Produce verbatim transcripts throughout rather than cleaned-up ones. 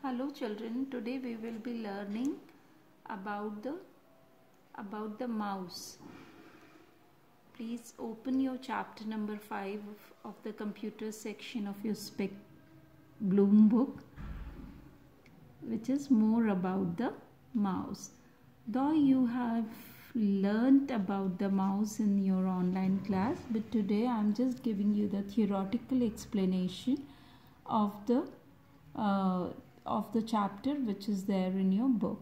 Hello children, today we will be learning about the about the mouse. Please open your chapter number five of, of the computer section of your Spec Bloom book, which is more about the mouse. Though you have learnt about the mouse in your online class, but today I am just giving you the theoretical explanation of the uh, of the chapter which is there in your book.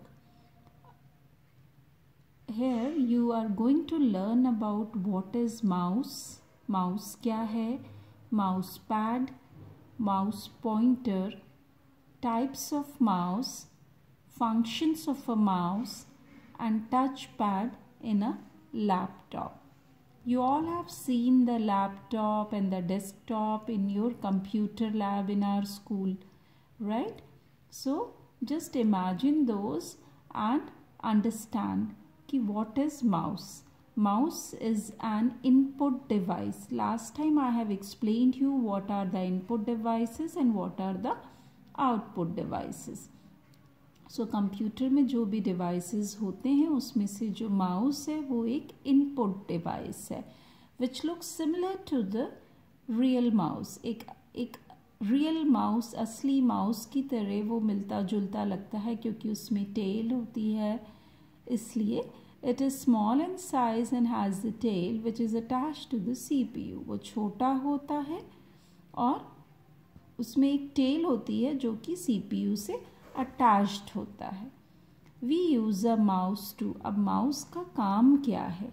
Here you are going to learn about what is mouse, mouse क्या है, mouse pad, mouse pointer, types of mouse, functions of a mouse and touchpad in a laptop. You all have seen the laptop and the desktop in your computer lab in our school, right? So just imagine those and understand कि what is mouse. Mouse is an input device. Last time I have explained you what are the input devices and what are the output devices. So computer में जो भी devices होते हैं उसमें से जो mouse है वो एक input device है which looks similar to the real mouse. एक एक रियल माउस असली माउस की तरह वो मिलता जुलता लगता है क्योंकि उसमें टेल होती है, इसलिए it is small in size and has the tail which is attached to the CPU. वो छोटा होता है और उसमें एक टेल होती है जो कि सीपीयू से अटैच्ड होता है. We use a mouse too. अब माउस का काम क्या है?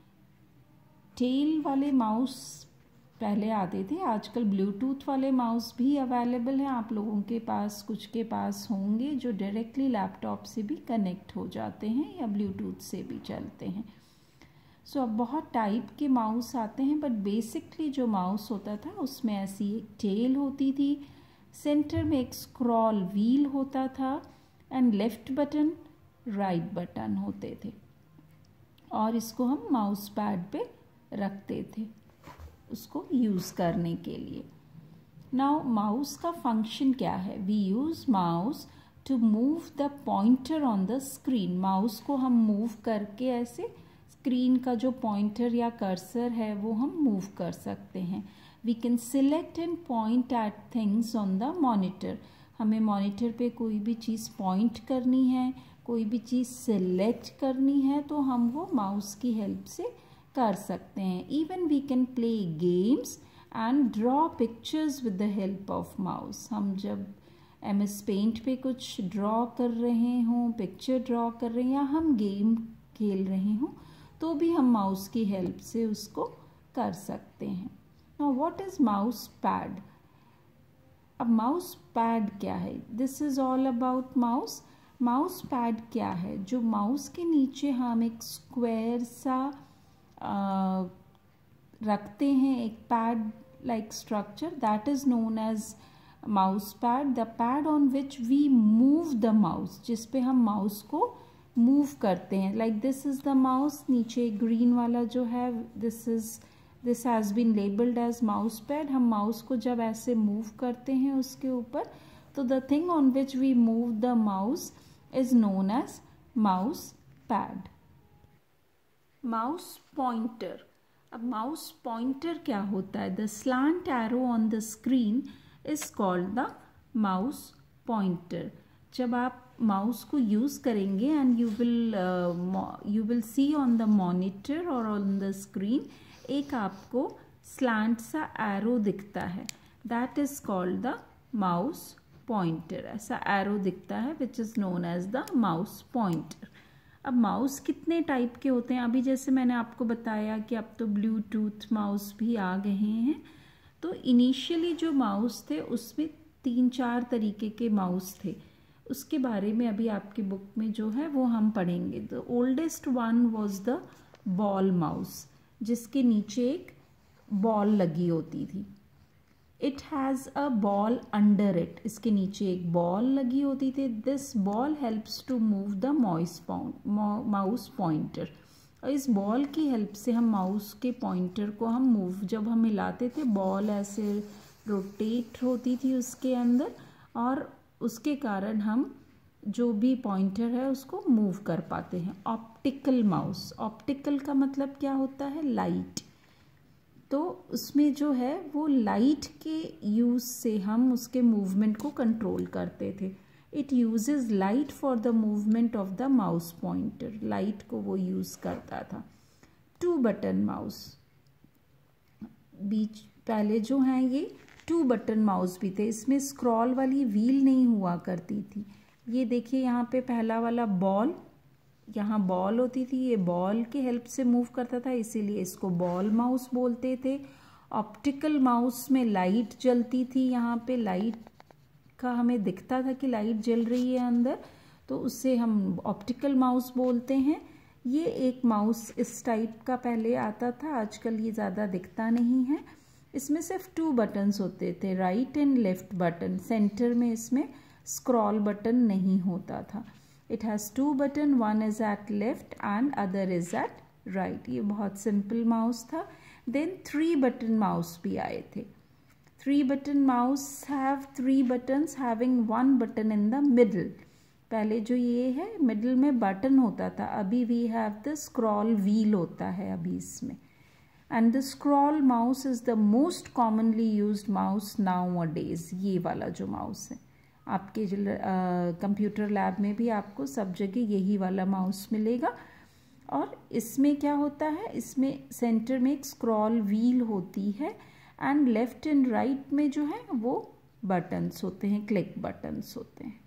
टेल वाले माउस पहले आते थे, आजकल ब्लूटूथ वाले माउस भी अवेलेबल हैं. आप लोगों के पास कुछ के पास होंगे जो डायरेक्टली लैपटॉप से भी कनेक्ट हो जाते हैं या ब्लूटूथ से भी चलते हैं. सो so, अब बहुत टाइप के माउस आते हैं, बट बेसिकली जो माउस होता था उसमें ऐसी एक टेल होती थी, सेंटर में एक स्क्रॉल व्हील होता था and left button right button होते थे और इसको हम माउस पैड पे रखते थे उसको यूज़ करने के लिए. नाउ माउस का फंक्शन क्या है? We use mouse to move the pointer on the screen. Mouse को हम मूव करके ऐसे स्क्रीन का जो पॉइंटर या कर्सर है वो हम मूव कर सकते हैं. We can select and point at things on the monitor. हमें मॉनिटर पे कोई भी चीज़ पॉइंट करनी है, कोई भी चीज़ सिलेक्ट करनी है तो हम वो माउस की हेल्प से कर सकते हैं. Even we can play games and draw pictures with the help of mouse. हम जब एम एस पेंट पे कुछ ड्रॉ कर रहे हों, पिक्चर ड्रॉ कर रहे हैं या हम गेम खेल रहे हों तो भी हम माउस की हेल्प से उसको कर सकते हैं. Now what is mouse pad? अब माउस पैड क्या है? This is all about mouse. Mouse pad क्या है? जो माउस के नीचे हम एक स्क्वायर सा Uh, रखते हैं, एक pad like structure, that is known as mouse pad. The pad on which we move the mouse, जिस पे हम माउस को मूव करते हैं. Like this is the mouse. नीचे ग्रीन वाला जो है this is this has been labelled as mouse pad. हम माउस को जब ऐसे मूव करते हैं उसके ऊपर तो the thing on which we move the mouse is known as mouse pad. Mouse pointer. अब माउस पॉइंटर क्या होता है? The slant arrow on the screen is called the mouse pointer. जब आप माउस को यूज़ करेंगे and you will you will see on the monitor और on the screen एक आपको स्लैंट सा एरो दिखता है, that is called the mouse pointer. ऐसा एरो दिखता है which is known as the mouse pointer. अब माउस कितने टाइप के होते हैं? अभी जैसे मैंने आपको बताया कि अब तो ब्लूटूथ माउस भी आ गए हैं. तो इनिशियली जो माउस थे उसमें तीन चार तरीके के माउस थे. उसके बारे में अभी आपकी बुक में जो है वो हम पढ़ेंगे. The oldest one was the ball mouse, जिसके नीचे एक बॉल लगी होती थी. It has a ball under it. इसके नीचे एक बॉल लगी होती थी. This ball helps to move the mouse mouse pointer. और इस बॉल की हेल्प से हम माउस के पॉइंटर को हम मूव जब हम हिलाते थे बॉल ऐसे रोटेट होती थी उसके अंदर और उसके कारण हम जो भी पॉइंटर है उसको मूव कर पाते हैं। ऑप्टिकल माउस, ऑप्टिकल का मतलब क्या होता है? लाइट। तो उसमें जो है वो लाइट के यूज़ से हम उसके मूवमेंट को कंट्रोल करते थे। It uses light for the movement of the mouse pointer, light को वो यूज़ करता था। टू बटन माउस, बीच पहले जो हैं ये टू बटन माउस भी थे, इसमें स्क्रॉल वाली व्हील नहीं हुआ करती थी। ये देखिए यहाँ पे पहला वाला बॉल, यहाँ बॉल होती थी, ये बॉल के हेल्प से मूव करता था, इसीलिए इसको बॉल माउस बोलते थे। ऑप्टिकल माउस में लाइट जलती थी, यहाँ पे लाइट का हमें दिखता था कि लाइट जल रही है अंदर, तो उससे हम ऑप्टिकल माउस बोलते हैं। ये एक माउस इस टाइप का पहले आता था, आजकल ये ज़्यादा दिखता नहीं है। इसमें सिर्फ टू बटन्स होते थे, right and left button. Centre में इसमें स्क्रॉल बटन नहीं होता था। It has two button, one is at left and other is at right. ये बहुत सिंपल माउस था। देन थ्री बटन माउस भी आए थे। Three button mouse have three buttons having one button in the middle. पहले जो ये है मिडल में बटन होता था, अभी we have the scroll wheel होता है अभी इसमें। And the scroll mouse is the most commonly used mouse nowadays. ये वाला जो माउस है आपके कंप्यूटर लैब में भी आपको सब जगह यही वाला माउस मिलेगा। और इसमें क्या होता है, इसमें सेंटर में एक स्क्रॉल व्हील होती है एंड लेफ्ट एंड राइट में जो है वो बटन्स होते हैं, क्लिक बटन्स होते हैं।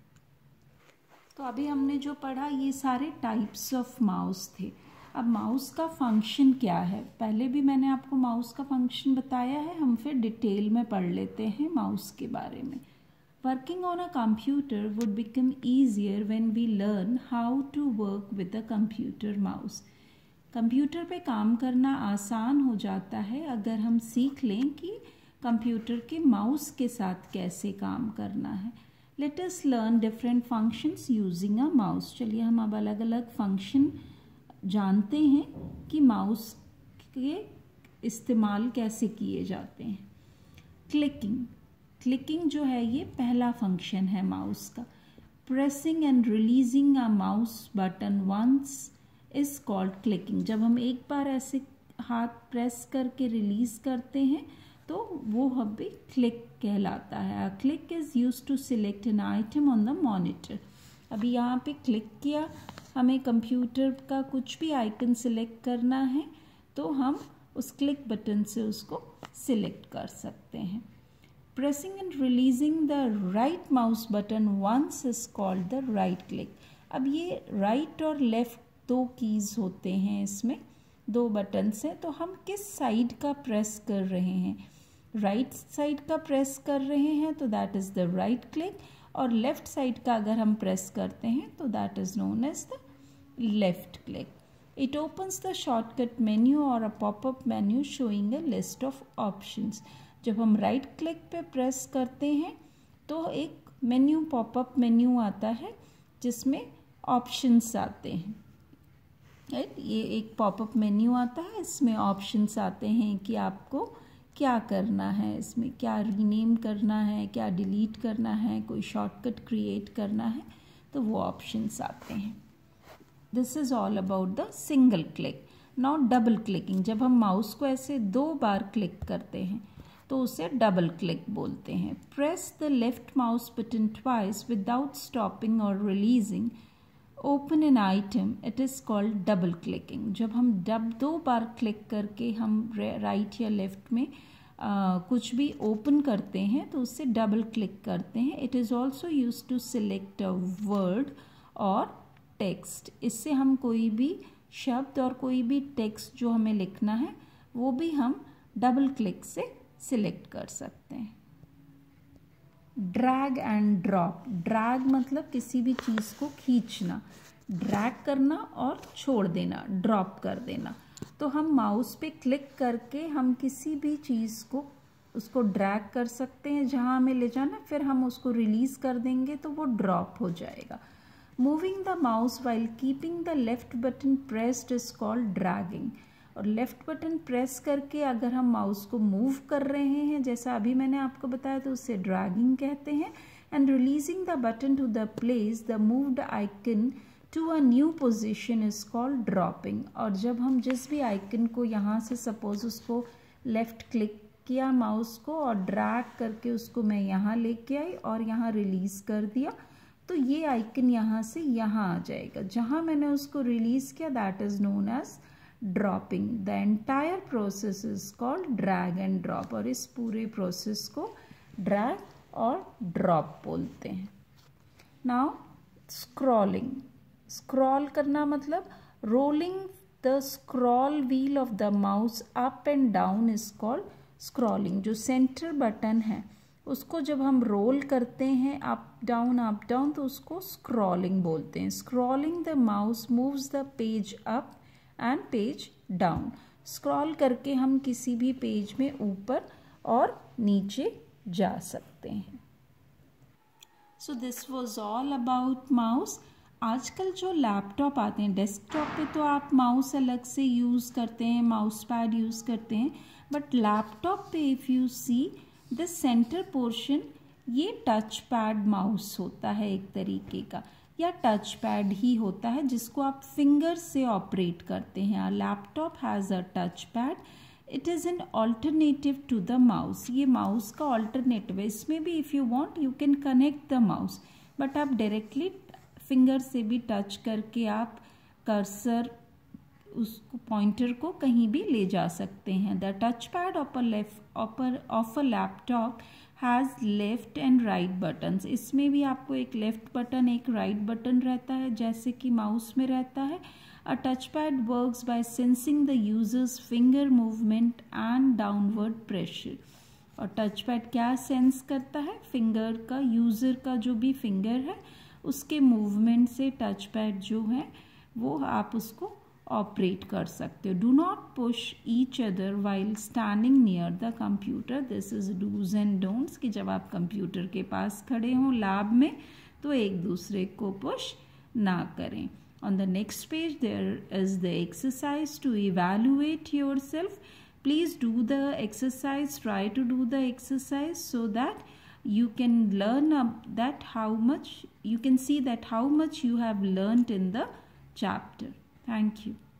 तो अभी हमने जो पढ़ा ये सारे टाइप्स ऑफ माउस थे। अब माउस का फंक्शन क्या है, पहले भी मैंने आपको माउस का फंक्शन बताया है, हम फिर डिटेल में पढ़ लेते हैं माउस के बारे में। Working on a computer would become easier when we learn how to work with a computer mouse. Computer पे काम करना आसान हो जाता है अगर हम सीख लें कि कंप्यूटर के माउस के साथ कैसे काम करना है। Let us learn different functions using a mouse. चलिए हम अब अलग अलग फंक्शन जानते हैं कि माउस के इस्तेमाल कैसे किए जाते हैं। क्लिकिंग, क्लिकिंग जो है ये पहला फंक्शन है माउस का। Pressing and releasing a mouse button once is called clicking. जब हम एक बार ऐसे हाथ प्रेस करके रिलीज करते हैं तो वो हमें क्लिक कहलाता है। A click is used to select an item on the monitor. अभी यहाँ पे क्लिक किया, हमें कंप्यूटर का कुछ भी आइकन सिलेक्ट करना है तो हम उस क्लिक बटन से उसको सिलेक्ट कर सकते हैं। Pressing and releasing the right mouse button once is called the right click. अब ये right और left दो कीज होते हैं, इसमें दो बटन्स हैं, तो हम किस साइड का प्रेस कर रहे हैं। राइट साइड का प्रेस कर रहे हैं तो that is the right click, और लेफ्ट साइड का अगर हम प्रेस करते हैं तो that is known as the left click. It opens the shortcut menu or a pop-up menu showing a list of options. जब हम राइट क्लिक पे प्रेस करते हैं तो एक मेन्यू पॉपअप मेन्यू आता है जिसमें ऑप्शंस आते हैं। राइट, ये एक पॉपअप मेन्यू आता है, इसमें ऑप्शंस आते हैं कि आपको क्या करना है, इसमें क्या रीनेम करना है, क्या डिलीट करना है, कोई शॉर्टकट क्रिएट करना है, तो वो ऑप्शंस आते हैं। This is all about the single click. Now double clicking, जब हम माउस को ऐसे दो बार क्लिक करते हैं तो उसे डबल क्लिक बोलते हैं। Press the left mouse button twice without stopping और releasing open an item, it is called double clicking. जब हम डब दो बार क्लिक करके हम राइट या लेफ्ट में आ, कुछ भी ओपन करते हैं तो उससे डबल क्लिक करते हैं। It is also use to select a word और टेक्स्ट। इससे हम कोई भी शब्द और कोई भी टेक्स्ट जो हमें लिखना है वो भी हम डबल क्लिक से सिलेक्ट कर सकते हैं। ड्रैग एंड ड्रॉप, ड्रैग मतलब किसी भी चीज़ को खींचना, ड्रैग करना और छोड़ देना, ड्रॉप कर देना। तो हम माउस पे क्लिक करके हम किसी भी चीज़ को उसको ड्रैग कर सकते हैं जहाँ हमें ले जाना, फिर हम उसको रिलीज़ कर देंगे तो वो ड्रॉप हो जाएगा। Moving the mouse while keeping the left button pressed is called dragging. और लेफ्ट बटन प्रेस करके अगर हम माउस को मूव कर रहे हैं, जैसा अभी मैंने आपको बताया, तो उसे ड्रैगिंग कहते हैं। and releasing the button to the place the moved icon to a new position is called dropping. और जब हम जिस भी आइकन को यहाँ से सपोज उसको लेफ्ट क्लिक किया माउस को और ड्रैग करके उसको मैं यहाँ लेके आई और यहाँ रिलीज कर दिया, तो ये आइकन यहाँ से यहाँ आ जाएगा. जहाँ मैंने उसको रिलीज किया that is known as dropping. The entire process is called drag and drop. और इस पूरे प्रोसेस को ड्रैग और ड्रॉप बोलते हैं. Now scrolling. स्क्रॉल करना मतलब rolling the scroll wheel of the mouse up and down is called scrolling. जो सेंटर बटन है उसको जब हम रोल करते हैं अप डाउन अप डाउन तो उसको स्क्रॉलिंग बोलते हैं. Scrolling the mouse moves the page up and page down. Scroll करके हम किसी भी पेज में ऊपर और नीचे जा सकते हैं. So this was all about mouse. आजकल जो लैपटॉप आते हैं डेस्कटॉप पे तो आप माउस अलग से यूज़ करते हैं, माउस पैड यूज़ करते हैं, बट लैपटॉप पे if you see the centre portion ये टच पैड माउस होता है एक तरीके का, या टच पैड ही होता है जिसको आप फिंगर से ऑपरेट करते हैं. Laptop has a touch pad. It is an alternative to the mouse. ये माउस का ऑल्टरनेटिव है. इसमें भी if you want you can connect the mouse, but आप डायरेक्टली फिंगर से भी टच करके आप कर्सर उसको पॉइंटर को कहीं भी ले जा सकते हैं. The touch pad of a left of a laptop has left and right buttons. इसमें भी आपको एक लेफ्ट बटन एक राइट बटन रहता है जैसे कि माउस में रहता है. A touch pad works by sensing the user's finger movement and downward pressure. और टच पैड क्या सेंस करता है? फिंगर का, यूज़र का जो भी फिंगर है उसके मूवमेंट से टच पैड जो है वो आप उसको ऑपरेट कर सकते हो. Do not push each other while standing near the computer. This is dos and don'ts कि जब आप कंप्यूटर के पास खड़े हों लैब में तो एक दूसरे को पुश ना करें. On the next page there is the exercise to evaluate yourself. Please do the exercise, try to do the exercise so that you can learn uh, that how much you can see that how much you have learned in the chapter. Thank you.